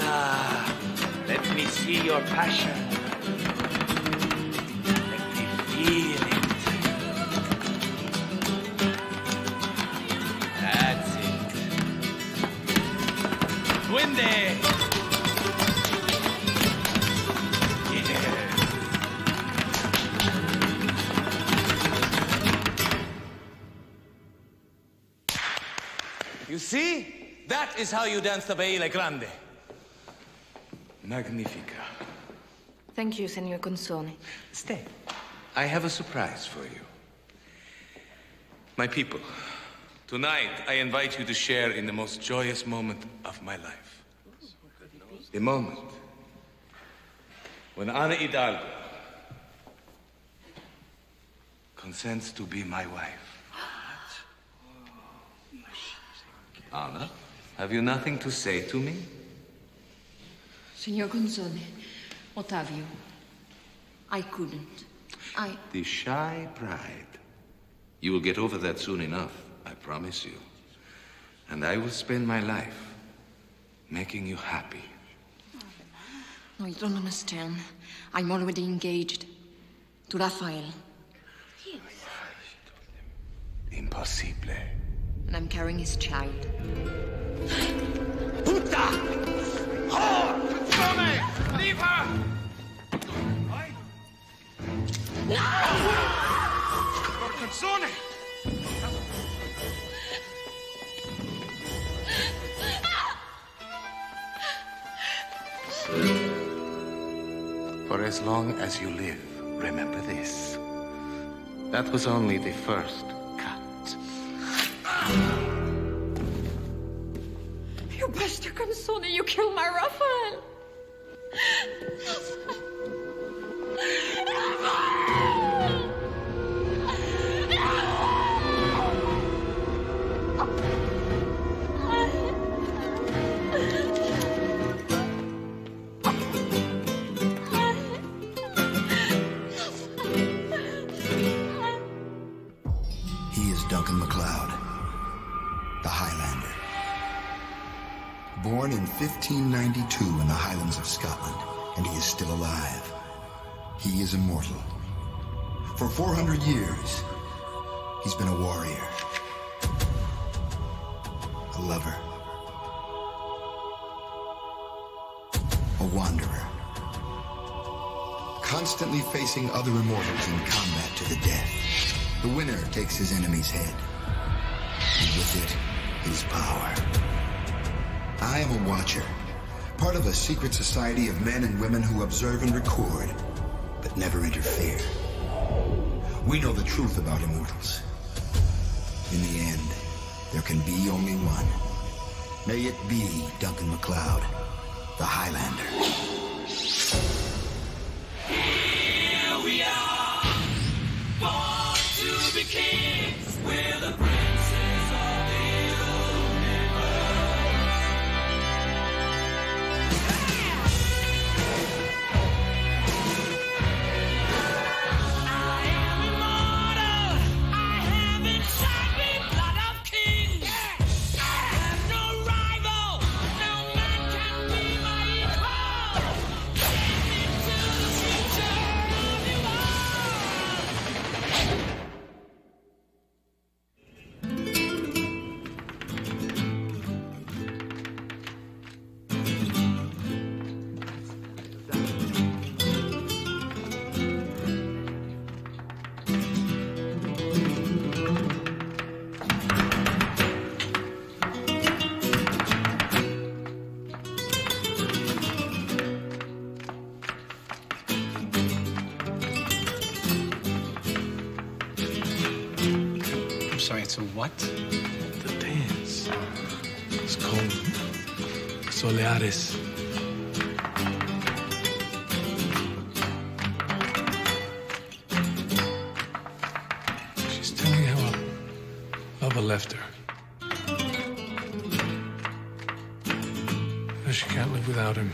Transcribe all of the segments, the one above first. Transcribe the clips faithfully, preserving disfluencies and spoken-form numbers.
Ah, let me see your passion. Let me feel it. That's it. Duende! You see? That is how you dance the Baile Grande. Magnifica. Thank you, Senor Consone. Stay. I have a surprise for you. My people, tonight I invite you to share in the most joyous moment of my life. The moment when Ana Hidalgo consents to be my wife. Ana, have you nothing to say to me? Senor Consone, Ottavio, I couldn't. I... The shy pride. You will get over that soon enough, I promise you. And I will spend my life making you happy. No, you don't understand. I'm already engaged to Rafael. Impossible. And I'm carrying his child. Puta! Whore! Consome! Leave her! No! Consone! For as long as you live, remember this. That was only the first cut. You bastard, Consone, you killed my Rafael. He is Duncan MacLeod, the Highlander. Born in fifteen ninety-two in the Highlands of Scotland, and he is still alive. He is immortal. For four hundred years, he's been a warrior, a lover, a wanderer, constantly facing other immortals in combat to the death. The winner takes his enemy's head, and with it, his power. I am a watcher, part of a secret society of men and women who observe and record, but never interfere. We know the truth about immortals. In the end, there can be only one. May it be Duncan MacLeod, the Highlander. Here we are, born to be kings. We're the princes of the So what? The dance. It's called Soleares. She's telling how a lover left her. How she can't live without him.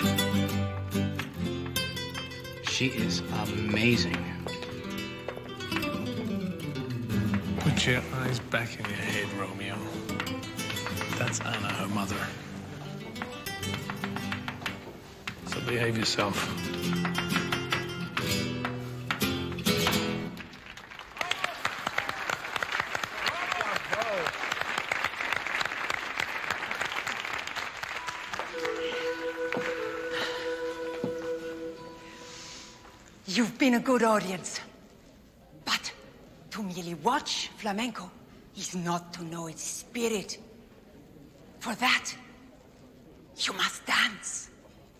She is amazing. Put your eyes back in your head, Romeo. That's Anna, her mother. So behave yourself. You've been a good audience. But to merely watch flamenco is not to know its spirit. For that, you must dance.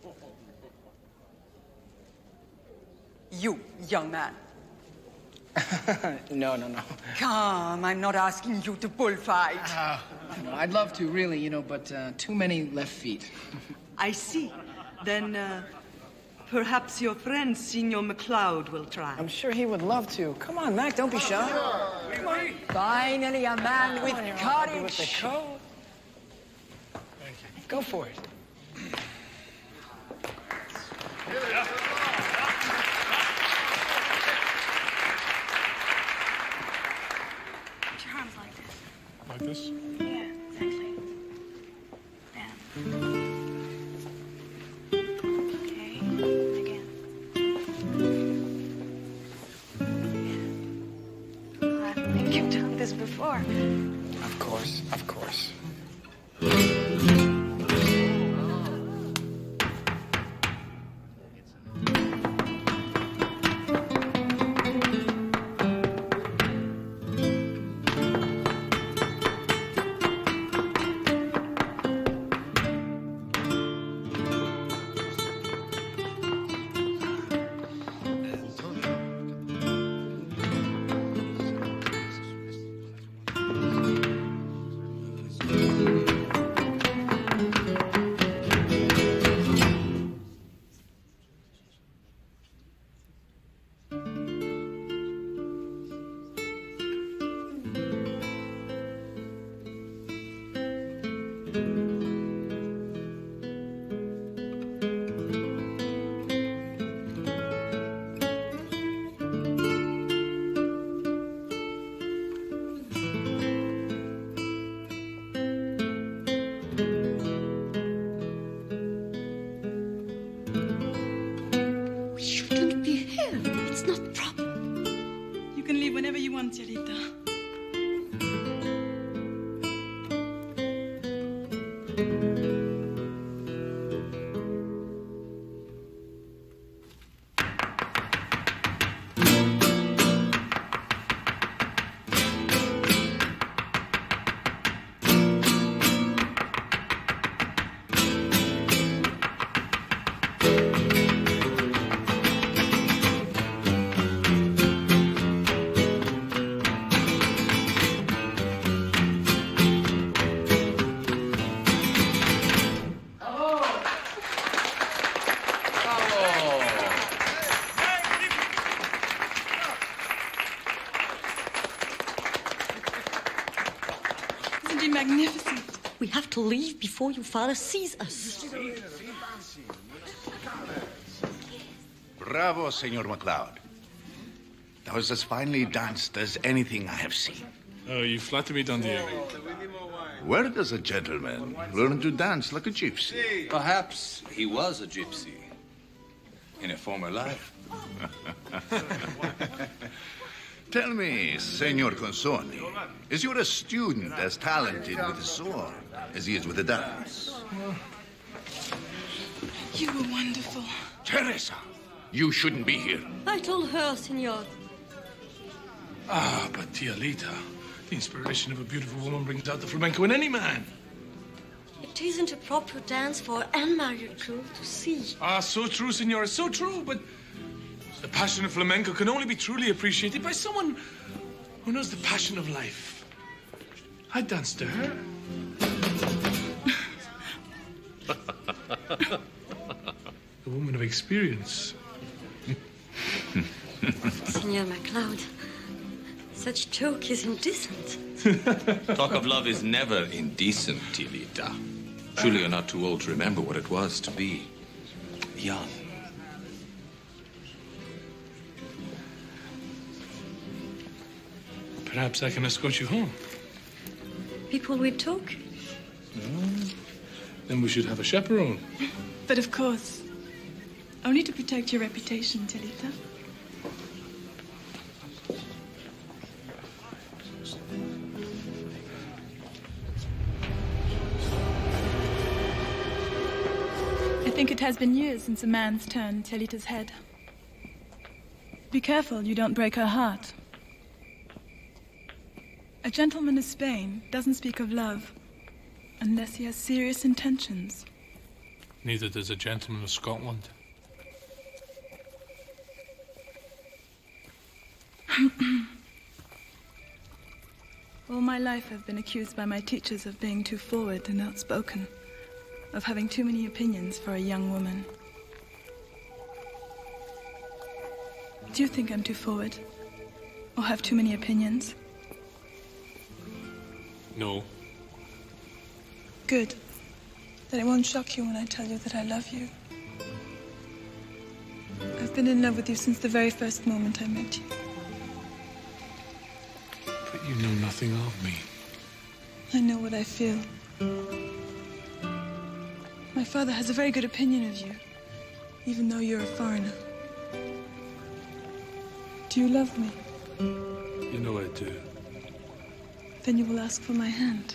You, young man. no, no, no. Come, I'm not asking you to bullfight. Uh, no, I'd love to, really, you know, but uh, too many left feet. I see. Then, uh, perhaps your friend, Signor MacLeod, will try. I'm sure he would love to. Come on, Mac, don't be shy. Come on. Finally, a man with courage. With the code. Go for it. Put your arms like this. Like this? Yeah, exactly. Down. Okay, again. Yeah. I think you've done this before. Of course, of course. Magnificent. We have to leave before your father sees us. Bravo, Senor MacLeod. That was as finely danced as anything I have seen. Oh, you flatter me, Don Diego. Where does a gentleman learn to dance like a gypsy? Perhaps he was a gypsy in a former life. Tell me, Senor Consoni, is your a student as talented with the sword as he is with the dance? You were wonderful. Teresa, you shouldn't be here. I told her, senor. Ah, but Tia Lita, the inspiration of a beautiful woman brings out the flamenco in any man. It isn't a proper dance for an unmarried girl to see. Ah, so true, senora, so true, but the passion of flamenco can only be truly appreciated by someone who knows the passion of life. I danced to her. A woman of experience. Senor MacLeod, such talk is indecent. Talk of love is never indecent, Tilita. Surely you're not too old to remember what it was to be young. Perhaps I can escort you home. People will talk. Mm. Then we should have a chaperone. But of course. Only to protect your reputation, Talita. I think it has been years since a man's turned Talita's head. Be careful you don't break her heart. A gentleman of Spain doesn't speak of love unless he has serious intentions. Neither does a gentleman of Scotland. All my life I've been accused by my teachers of being too forward and outspoken, of having too many opinions for a young woman. Do you think I'm too forward? Or have too many opinions? No. Good. Then it won't shock you when I tell you that I love you. I've been in love with you since the very first moment I met you. But you know nothing of me. I know what I feel. My father has a very good opinion of you, even though you're a foreigner. Do you love me? You know I do. Then you will ask for my hand.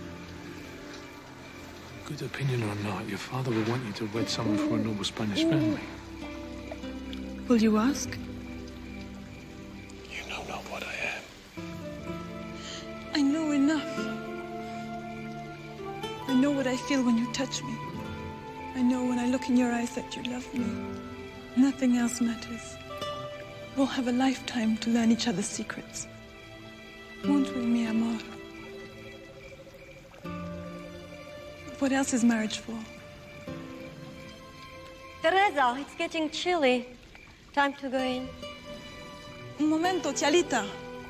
Good opinion or not, your father will want you to wed someone from a noble Spanish family. Will you ask? You know not what I am. I know enough. I know what I feel when you touch me. I know when I look in your eyes that you love me. Nothing else matters. We'll have a lifetime to learn each other's secrets. Won't we, mi amor? What else is marriage for? Teresa, it's getting chilly. Time to go in. Un momento, Tialita.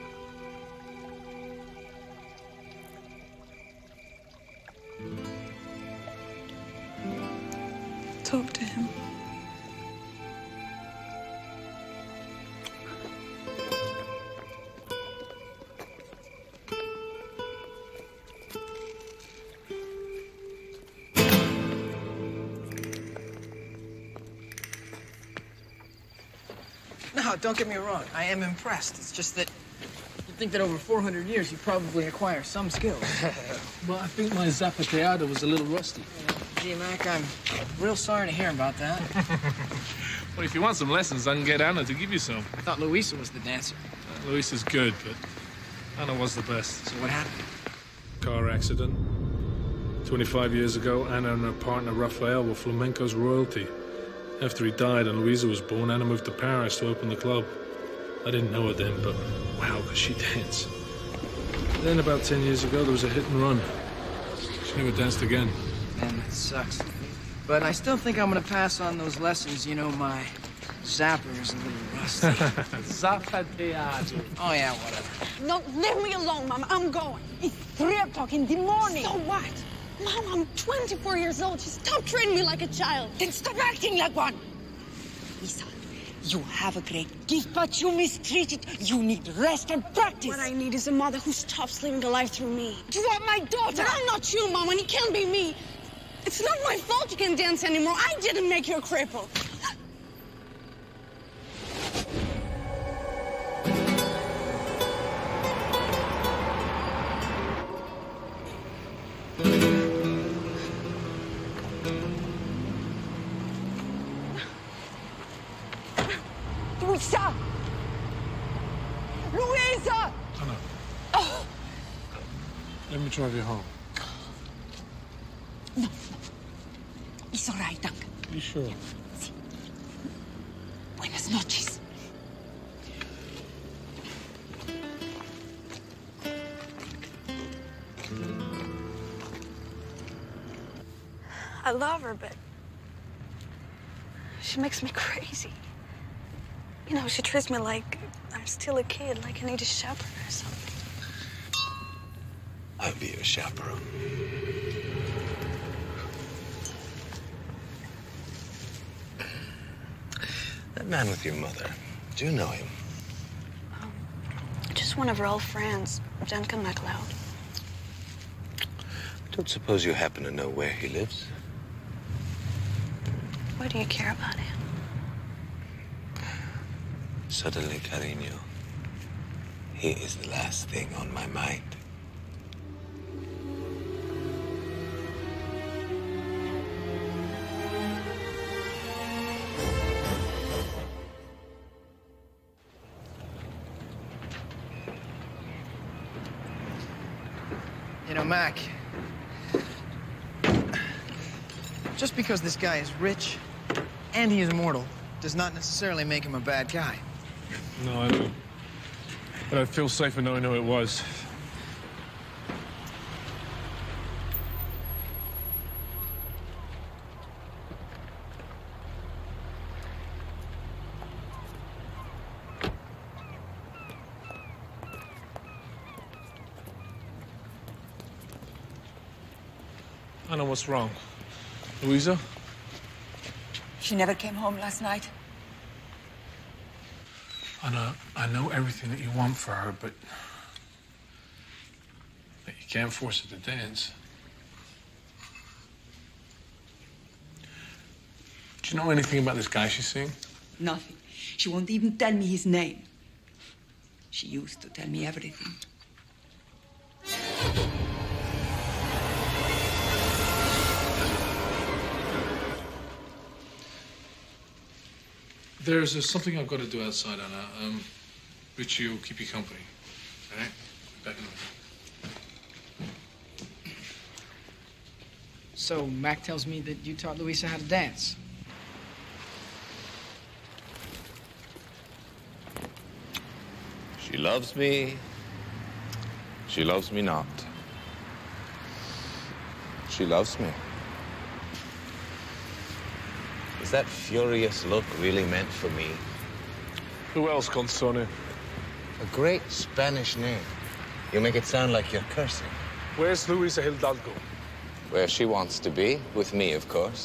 Talk to him. No, don't get me wrong. I am impressed. It's just that you think that over four hundred years you probably acquire some skills. Well, I think my zapateado was a little rusty. Gee, Mac, I'm real sorry to hear about that. Well, if you want some lessons, I can get Anna to give you some. I thought Luisa was the dancer. Uh, Luisa's good, but Anna was the best. So what happened? Car accident. twenty-five years ago, Anna and her partner, Raphael, were flamenco's royalty. After he died and Luisa was born, Anna moved to Paris to open the club. I didn't know her then, but wow, could she dance. Then about ten years ago, there was a hit and run. She never danced again. Man, that sucks. But I still think I'm gonna pass on those lessons. You know, my zapper is a little rusty. Zapateado. Oh, yeah, whatever. No, leave me alone, Mom. I'm going. It's three o'clock in the morning. So what? Mom, I'm twenty-four years old. Just stop treating me like a child. Then stop acting like one. Lisa, you have a great gift, but you mistreat it. You need rest and practice. What I need is a mother who stops living a life through me. You are my daughter. But I'm not you, Mom, and it can't be me. It's not my fault you can't dance anymore. I didn't make you a cripple. Luisa! Luisa! Anna. Oh. Let me drive you home. No, no. It's all right, Duncan. You sure? Sí. Buenas noches. I love her, but she makes me crazy. You know, she treats me like I'm still a kid, like I need a chaperone or something. I'll be your chaperone. That man with your mother, do you know him? Um, just one of her old friends, Duncan MacLeod. I don't suppose you happen to know where he lives? Why do you care about him? Suddenly, cariño, he is the last thing on my mind. You know, Mac, just because this guy is rich and he is immortal does not necessarily make him a bad guy. No, I don't. But I'd feel safer knowing who it was. I know what's wrong. Louisa? She never came home last night. Anna, I know everything that you want for her, but... but you can't force her to dance. Do you know anything about this guy she's seeing? Nothing. She won't even tell me his name. She used to tell me everything. There's uh, something I've got to do outside, Anna. Um, Richie will keep you company. All right? Back in a minute. So Mac tells me that you taught Louisa how to dance. She loves me. She loves me not. She loves me. Is that furious look really meant for me? Who else, Consone? A great Spanish name. You make it sound like you're cursing. Where's Louisa Hidalgo? Where she wants to be, with me, of course.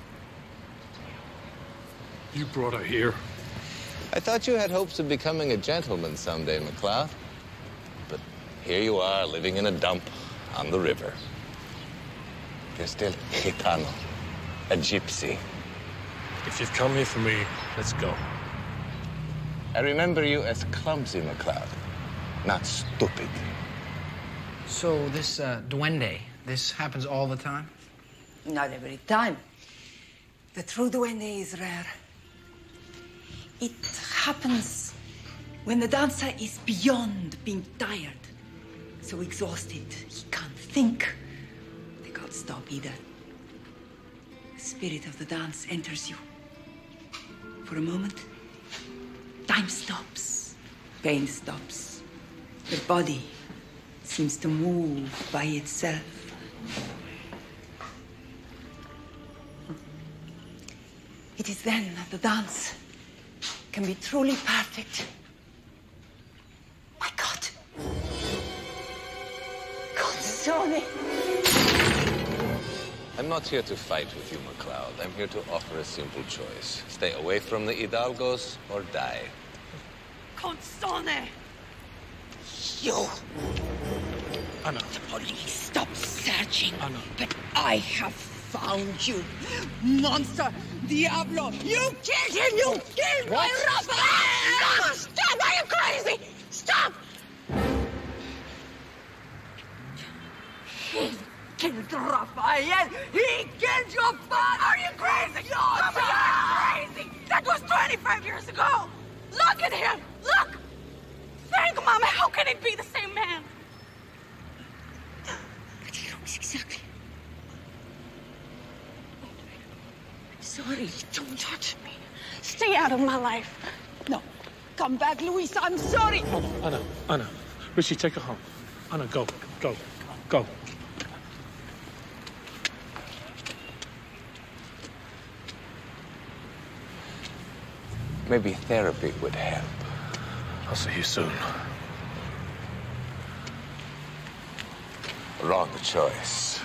You brought her here. I thought you had hopes of becoming a gentleman someday, MacLeod. But here you are, living in a dump on the river. You're still gitano, a gypsy. If you've come here for me, let's go. I remember you as clumsy, MacLeod, not stupid. So this uh, Duende, this happens all the time? Not every time. The true Duende is rare. It happens when the dancer is beyond being tired. So exhausted, he can't think. They can't stop either. The spirit of the dance enters you. For a moment, time stops. Pain stops. The body seems to move by itself. It is then that the dance can be truly perfect. My God. Consone. I'm not here to fight with you, MacLeod. I'm here to offer a simple choice. Stay away from the Hidalgos or die. Consone! You! Anna. The police stopped searching. Anna. But I have found you. Monster! Diablo! You killed him! You killed my Raphael! Stop! Stop! Are you crazy? Stop! He killed Raphael! He killed your father! Are you crazy? No, Mama, you're crazy! That was twenty-five years ago! Look at him! Look! Think, Mama, how can it be the same man? But he looks exactly... I'm sorry. Don't touch me. Stay out of my life. No. Come back, Louisa. I'm sorry. Anna, Anna, Anna. Richie, take her home. Anna, go, go, go. Maybe therapy would help. I'll see you soon. Wrong choice.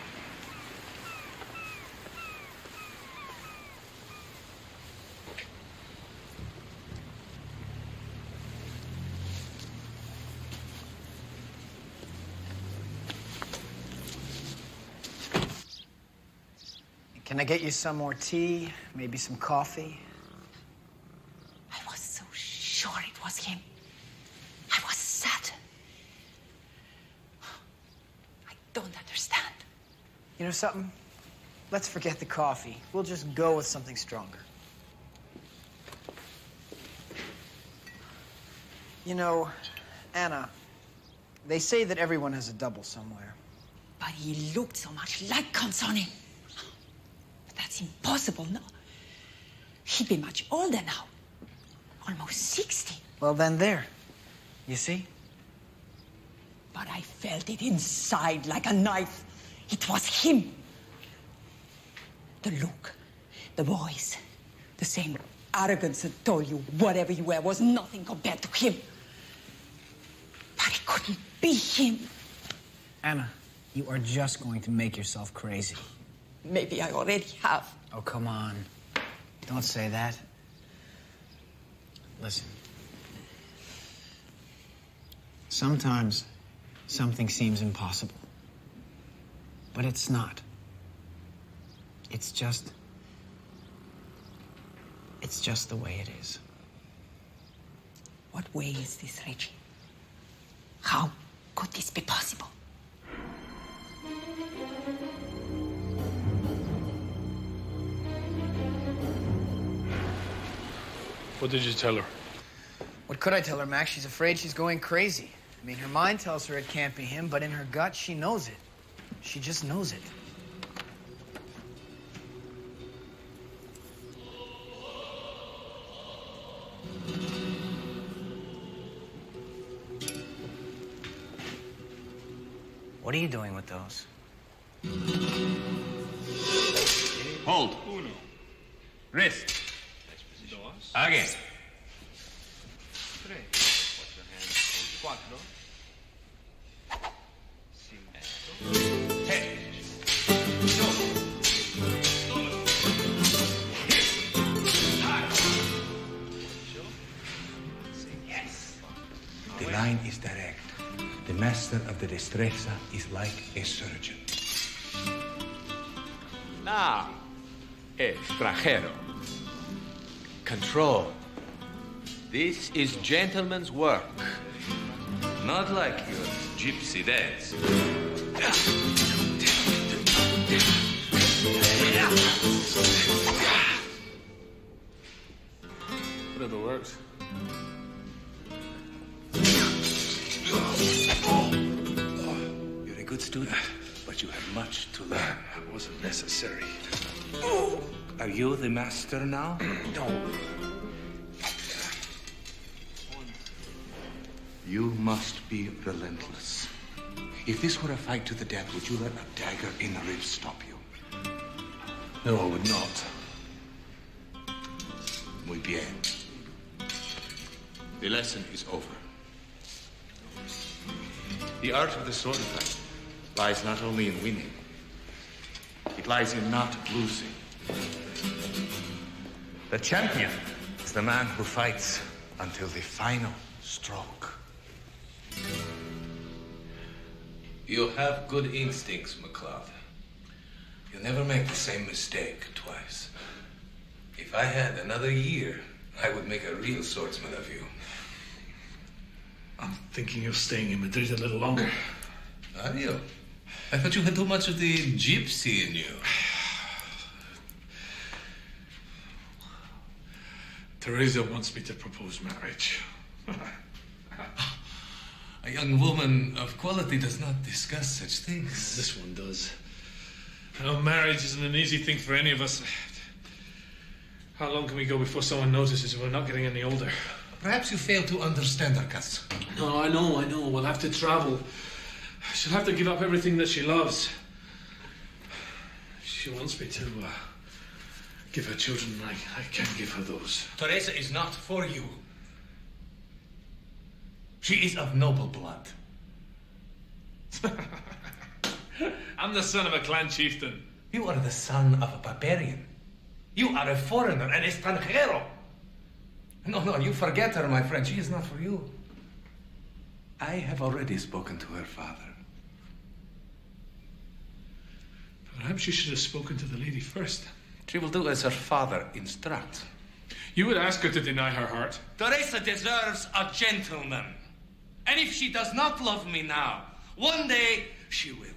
Can I get you some more tea? Maybe some coffee? I was so was him. I was sad. I don't understand. You know something? Let's forget the coffee. We'll just go with something stronger. You know, Anna, they say that everyone has a double somewhere. But he looked so much like Consonning. But that's impossible, no? He'd be much older now. Almost sixty. Well, then there. You see? But I felt it inside like a knife. It was him. The look, the voice, the same arrogance that told you whatever you were was nothing compared to him. But it couldn't be him. Anna, you are just going to make yourself crazy. Maybe I already have. Oh, come on. Don't say that. Listen. Sometimes something seems impossible. But it's not. It's just... It's just the way it is. What way is this, Reggie? How could this be possible? What did you tell her? What could I tell her, Max? She's afraid she's going crazy. I mean, her mind tells her it can't be him, but in her gut, she knows it. She just knows it. What are you doing with those? Hold. Uno. Wrist. Again. Head. Yes. The line is direct. The master of the destreza is like a surgeon. Now, extranjero. Control. This is gentleman's work. Not like your gypsy dance. Whatever works. You're a good student, but you have much to learn. It wasn't necessary. Are you the master now? No. You must be relentless. If this were a fight to the death, would you let a dagger in the ribs stop you? No, I would not. Muy bien. The lesson is over. The art of the sword fight lies not only in winning, it lies in not losing. The champion is the man who fights until the final stroke. You have good instincts, MacLeod. You never make the same mistake twice. If I had another year, I would make a real swordsman of you. I'm thinking of staying in Madrid a little longer. Are you? I thought you had too much of the gypsy in you. Teresa wants me to propose marriage. A young woman of quality does not discuss such things. This one does. Now, marriage isn't an easy thing for any of us. How long can we go before someone notices we're not getting any older? Perhaps you fail to understand our custom. No, I know, I know. We'll have to travel. She'll have to give up everything that she loves. She wants me to uh, give her children. I, I can't give her those. Teresa is not for you. She is of noble blood. I'm the son of a clan chieftain. You are the son of a barbarian. You are a foreigner, an extranjero. No, no, you forget her, my friend. She is not for you. I have already spoken to her father. Perhaps you should have spoken to the lady first. She will do as her father instructs. You would ask her to deny her heart. Teresa deserves a gentleman. And if she does not love me now, one day she will.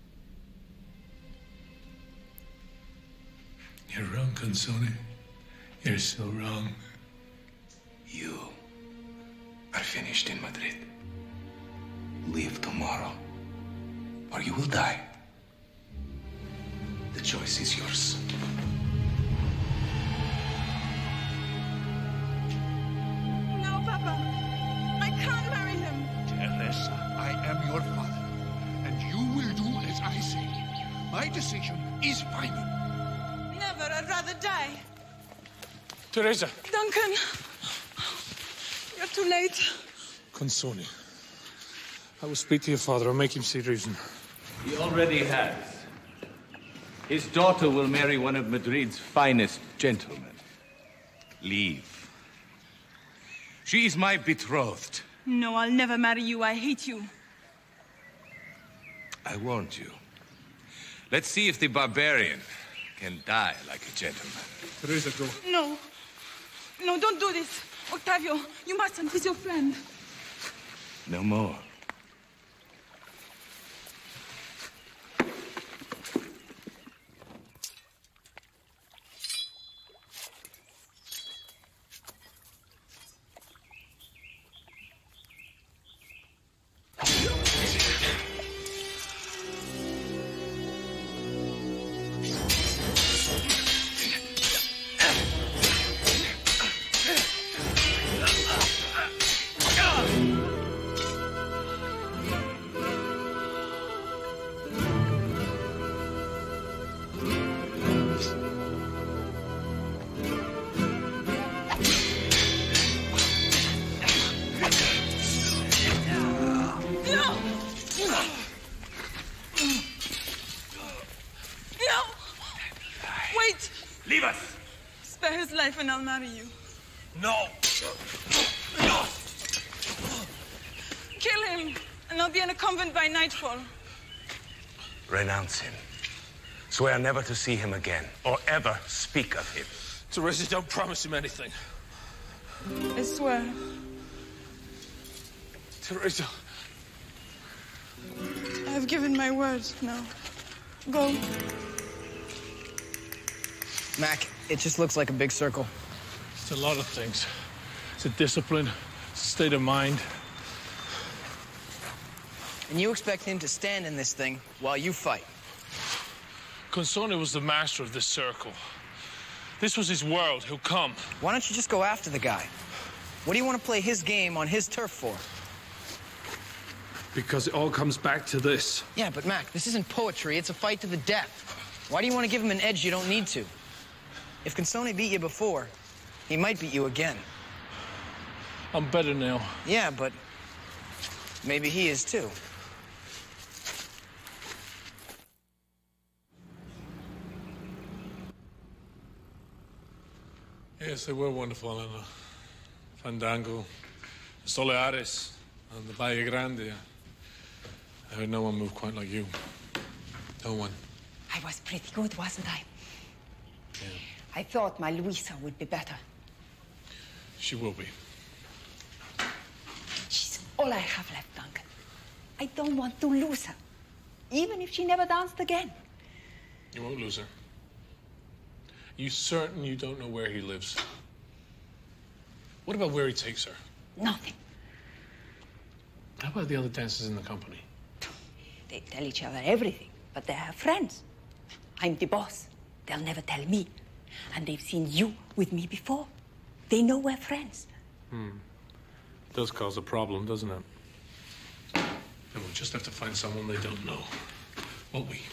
You're wrong, Consone. You're so wrong. You are finished in Madrid. Leave tomorrow, or you will die. The choice is yours. No, Papa. I can't marry him. Teresa, I am your father, and you will do as I say. My decision is final. Never. I'd rather die. Teresa. Duncan. You're too late. Consone. I will speak to your father. I'll make him see reason. He already has. His daughter will marry one of Madrid's finest gentlemen. Leave. She is my betrothed. No, I'll never marry you. I hate you. I warned you. Let's see if the barbarian can die like a gentleman. Teresa, go. No. No, don't do this. Octavio, you mustn't. He's your friend. No more. And I'll marry you. No! Kill him, and I'll be in a convent by nightfall. Renounce him. Swear never to see him again, or ever speak of him. Teresa, don't promise him anything. I swear. Teresa. I've given my word now. Go. Mac, it just looks like a big circle. It's a lot of things. It's a discipline, it's a state of mind. And you expect him to stand in this thing while you fight? Consone was the master of this circle. This was his world. He'll come. Why don't you just go after the guy? What do you want to play his game on his turf for? Because it all comes back to this. Yeah, but Mac, this isn't poetry. It's a fight to the death. Why do you want to give him an edge you don't need to? If Consone beat you before, he might beat you again. I'm better now. Yeah, but maybe he is too. Yes, they were wonderful in the Fandango, the Soleares, and the Valle Grande. I heard no one moved quite like you. No one. I was pretty good, wasn't I? Yeah. I thought my Luisa would be better. She will be. She's all I have left, Duncan. I don't want to lose her, even if she never danced again. You won't lose her. You certain you don't know where he lives? What about where he takes her? Nothing. How about the other dancers in the company? They tell each other everything, but they're her friends. I'm the boss. They'll never tell me. And they've seen you with me before. They know we're friends. Hmm. Does cause a problem, doesn't it? And we'll just have to find someone they don't know. Won't we?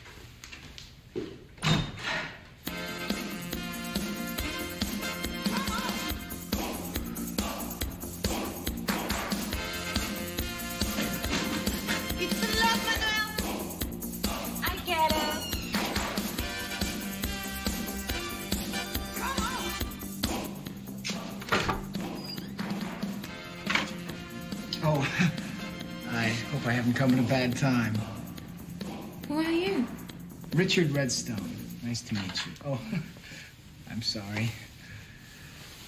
I haven't come at a bad time. Who are you? Richard Redstone. Nice to meet you. Oh, I'm sorry.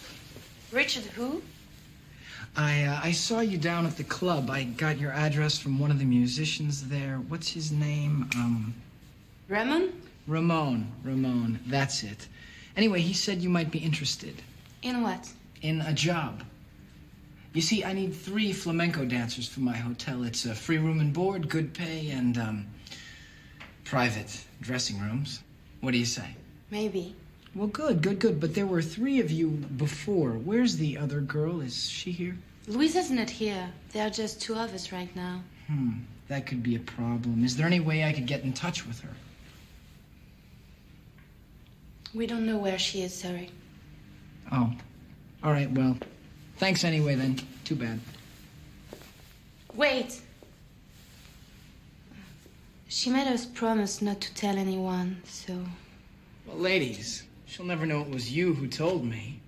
Richard who? I, uh, I saw you down at the club. I got your address from one of the musicians there. What's his name? Um... Ramon? Ramon. Ramon. That's it. Anyway, he said you might be interested. In what? In a job. You see, I need three flamenco dancers for my hotel. It's a free room and board, good pay, and, um, private dressing rooms. What do you say? Maybe. Well, good, good, good. But there were three of you before. Where's the other girl? Is she here? Louisa's not here. There are just two of us right now. Hmm, that could be a problem. Is there any way I could get in touch with her? We don't know where she is, sorry. Oh. All right, well, thanks anyway, then. Too bad. Wait! She made us promise not to tell anyone, so... Well, ladies, she'll never know it was you who told me.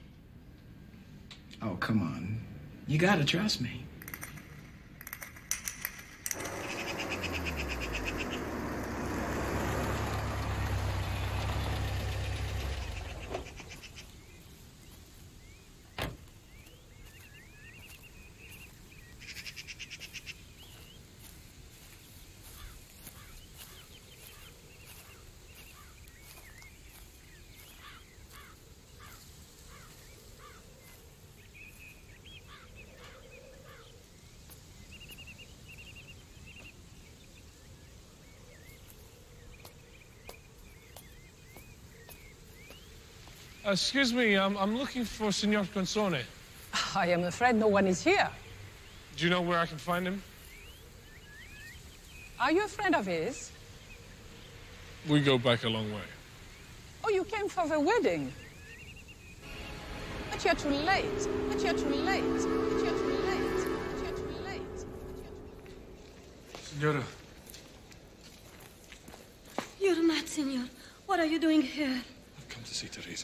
Oh, come on. You gotta trust me. Excuse me, um, I'm looking for Signor Consone. I am afraid no one is here. Do you know where I can find him? Are you a friend of his? We go back a long way. Oh, you came for the wedding. But you're too late. But you're too late. But you're too late. But you're too late. Signora. You're mad, Signor. What are you doing here? I've come to see Teresa.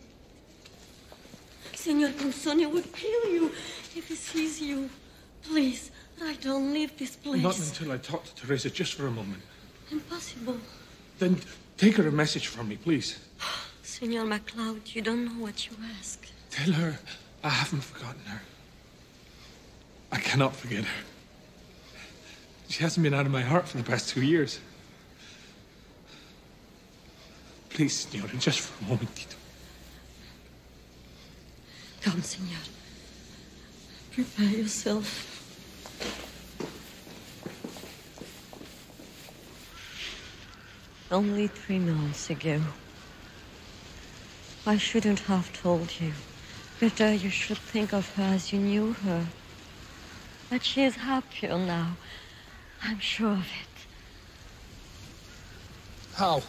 Signor Consone will kill you if he sees you. Please, I don't leave this place. Not until I talk to Teresa, just for a moment. Impossible. Then take her a message from me, please. Signor MacLeod, you don't know what you ask. Tell her I haven't forgotten her. I cannot forget her. She hasn't been out of my heart for the past two years. Please, Signora, just for a momentito. Come, Signor. Prepare yourself. Only three months ago. I shouldn't have told you. Better you should think of her as you knew her. But she is happier now. I'm sure of it. How?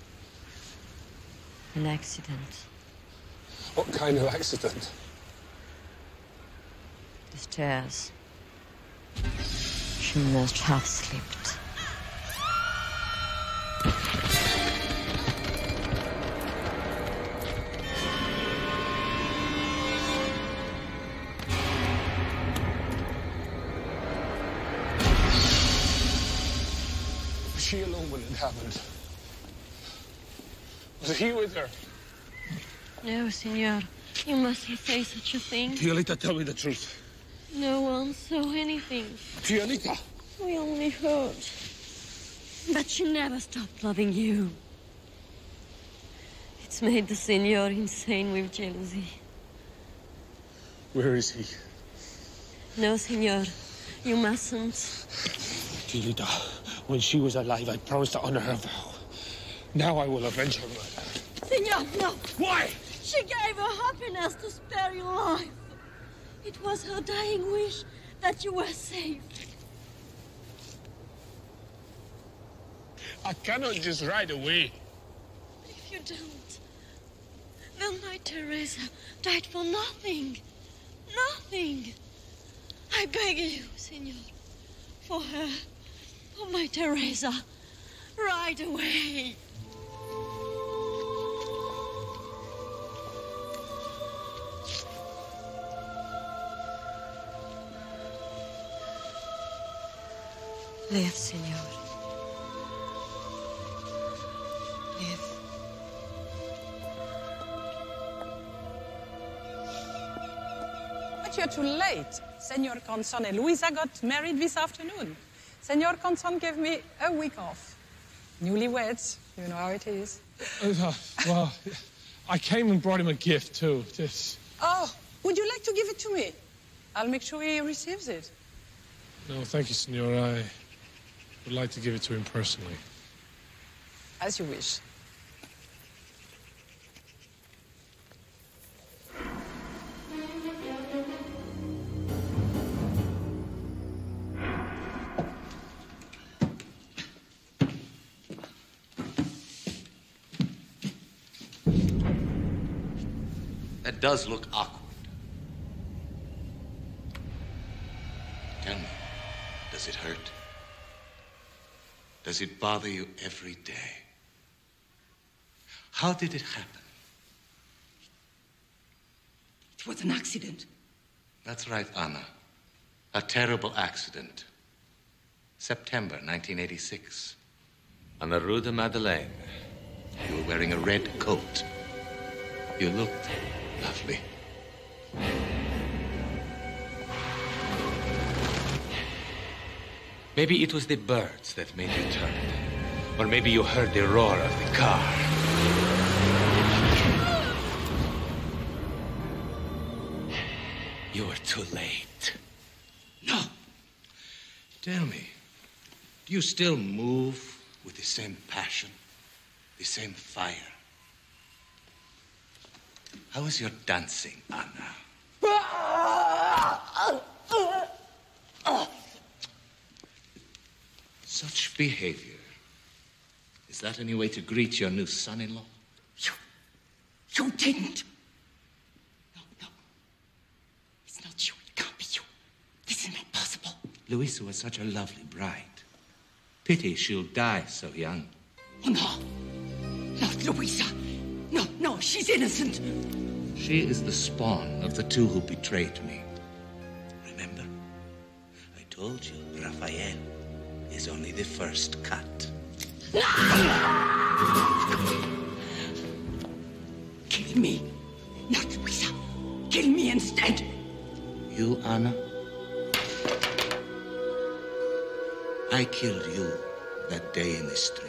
An accident. What kind of accident? The stairs. She must have slipped. Was she alone when it happened? Was he with her? No, Signor. You mustn't say such a thing. Tiolita, tell me the truth. No one saw anything. Tiolita! We only heard. But she never stopped loving you. It's made the Signor insane with jealousy. Where is he? No, Signor. You mustn't. Tiolita, when she was alive, I promised to honor her vow. Now I will avenge her murder. Signor, no! Why? She gave her happiness to spare your life. It was her dying wish that you were safe. I cannot just ride away. If you don't, then my Teresa died for nothing. Nothing. I beg you, Signor, for her, for my Teresa, ride away. Live, Signor. Live. But you're too late. Senor Conson and Luisa got married this afternoon. Senor Conson gave me a week off. Newlyweds, you know how it is. Uh, well, I came and brought him a gift, too. This. Oh, would you like to give it to me? I'll make sure he receives it. No, thank you, Senor. I would like to give it to him personally. As you wish. That does look awkward. Tell me, does it hurt? Does it bother you every day? How did it happen? It was an accident. That's right, Anna. A terrible accident. September nineteen eighty-six. On the Rue de Madeleine. You were wearing a red coat. You looked lovely. Maybe it was the birds that made you turn. Or maybe you heard the roar of the car. You were too late. No. Tell me, do you still move with the same passion, the same fire? How is your dancing, Anna? Such behavior. Is that any way to greet your new son-in-law? You... You didn't. No, no. It's not you. It can't be you. This is not possible. Louisa was such a lovely bride. Pity she'll die so young. Oh, no. Not Louisa. No, no, she's innocent. She is the spawn of the two who betrayed me. Remember? I told you, Raphael is only the first cut. Kill me. Not Louisa. Kill me instead. You, Anna? I killed you that day in the street.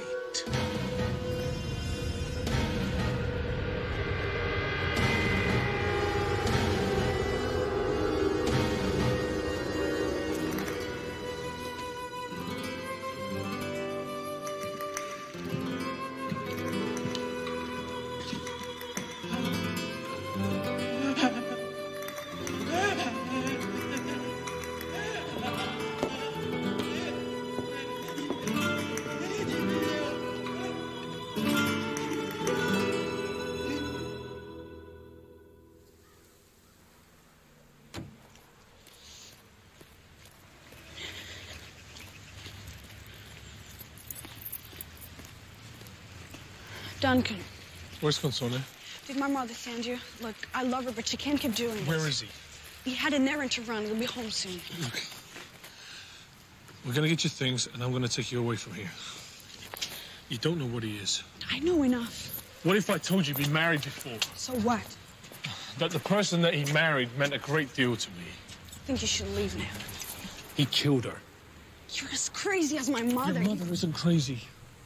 Duncan, Where's Consone? did my mother send you? Look, I love her, but she can't keep doing this. Where is he? He had an errand to run. He'll be home soon. Look, we're gonna get you things, and I'm gonna take you away from here. You don't know what he is. I know enough. What if I told you he'd been married before? So what? That the person that he married meant a great deal to me. I think you should leave now. He killed her. You're as crazy as my mother. Your mother isn't crazy.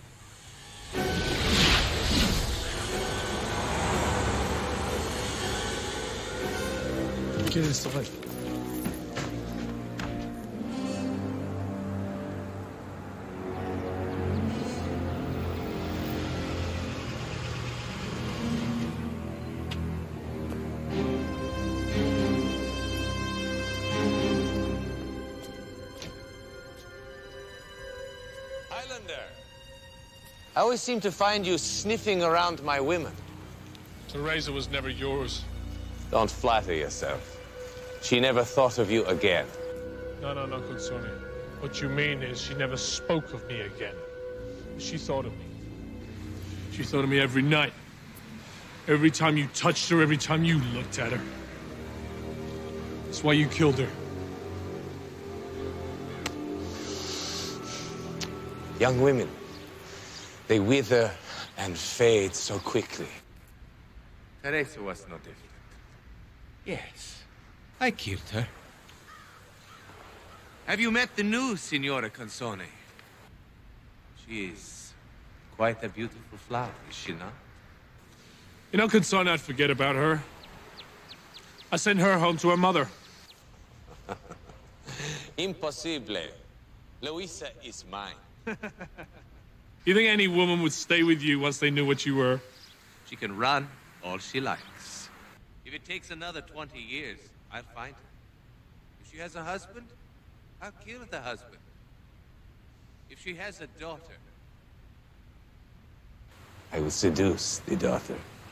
Get inside. Highlander, I always seem to find you sniffing around my women. Teresa was never yours. Don't flatter yourself. She never thought of you again. No, no, no, Consone. What you mean is she never spoke of me again. She thought of me. She thought of me every night. Every time you touched her, every time you looked at her. That's why you killed her. Young women, they wither and fade so quickly. Teresa was no different. Yes. I killed her. Have you met the new Signora Consone? She is quite a beautiful flower, is she not? You know, Consone, I'd forget about her. I sent her home to her mother. Impossible. Louisa is mine. You think any woman would stay with you once they knew what you were? She can run all she likes. If it takes another twenty years, I'll find her. If she has a husband, I'll kill the husband. If she has a daughter, I will seduce the daughter.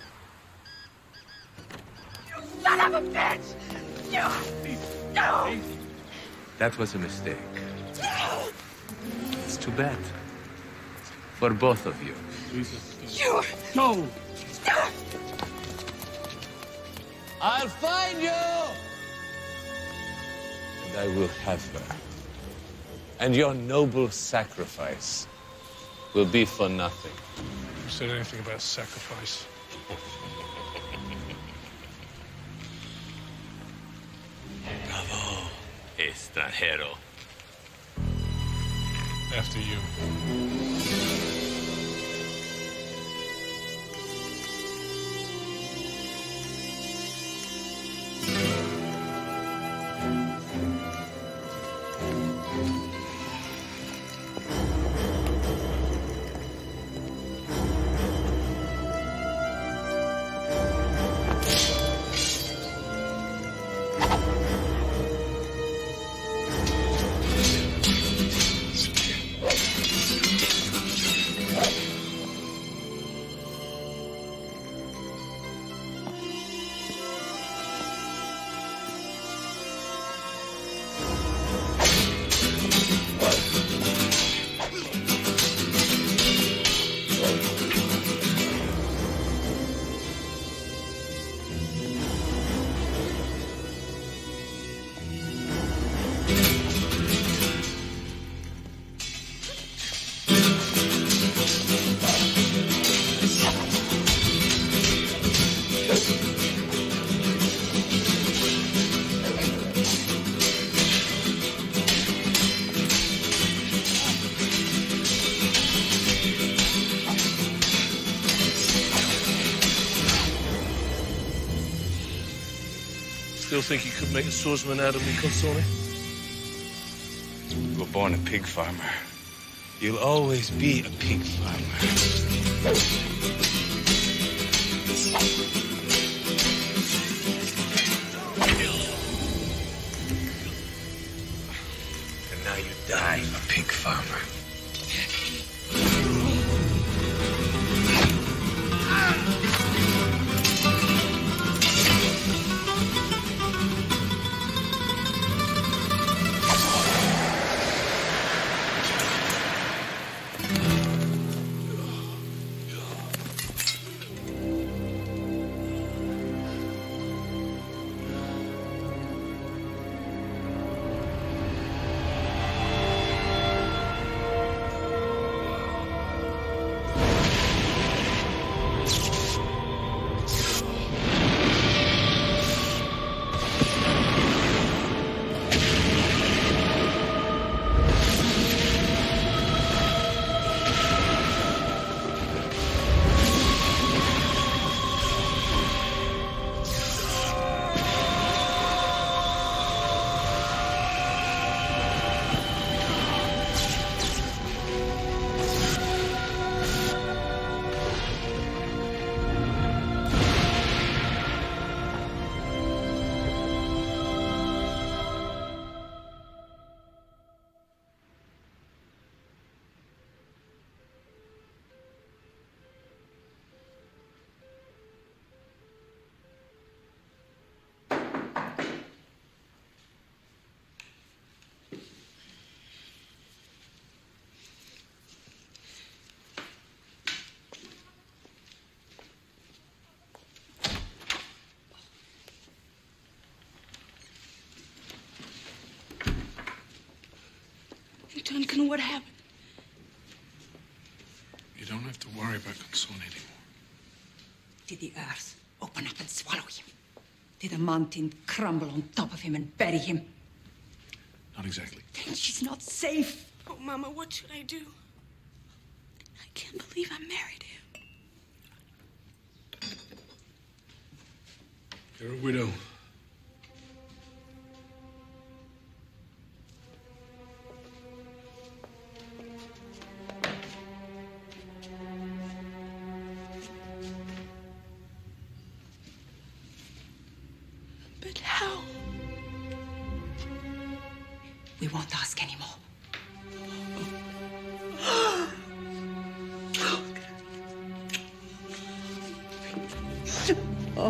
You son of a bitch! You... No! that was a mistake. It's too bad. For both of you. You... No! I'll find you! And I will have her. And your noble sacrifice will be for nothing. Who said anything about sacrifice? Bravo, extranjero. After you. Still think you could make a swordsman out of me, Consone? You were born a pig farmer. You'll always be a pig farmer. And now you die a pig farmer. Duncan, what happened? You don't have to worry about Consone anymore. Did the earth open up and swallow him? Did a mountain crumble on top of him and bury him? Not exactly. Then she's not safe. Oh, Mama, what should I do? I can't believe I married him. You're a widow. But how? We won't ask anymore. Oh.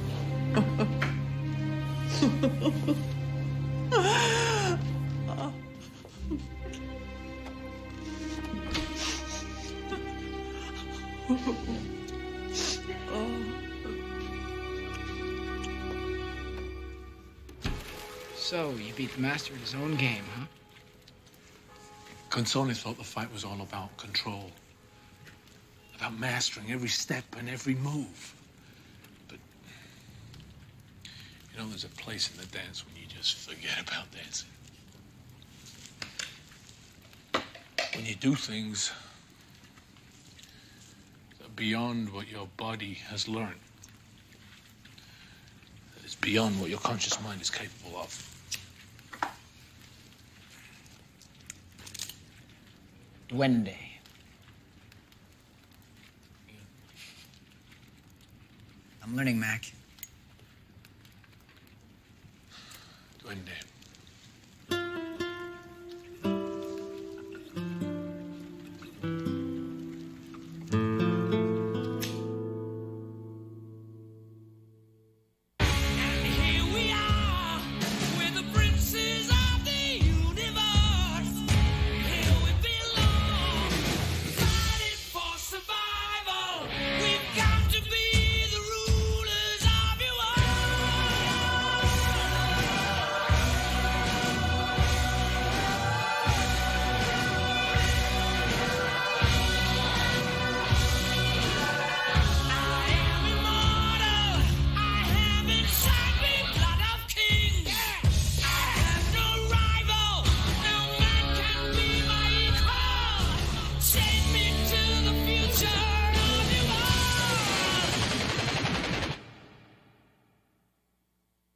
So, you beat the master at his own game, huh? Consone thought the fight was all about control. About mastering every step and every move. But, you know, there's a place in the dance when you just forget about dancing. When you do things that are beyond what your body has learned. That is beyond what your conscious mind is capable of. Duende. I'm learning, Mac. Duende.